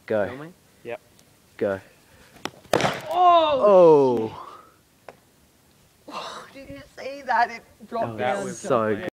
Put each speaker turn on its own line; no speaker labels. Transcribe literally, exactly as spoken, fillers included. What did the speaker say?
Go.
Filming?
Yep.
Go.
Oh!
Oh!
Did you see that? It dropped
Oh,
down.
that was so good.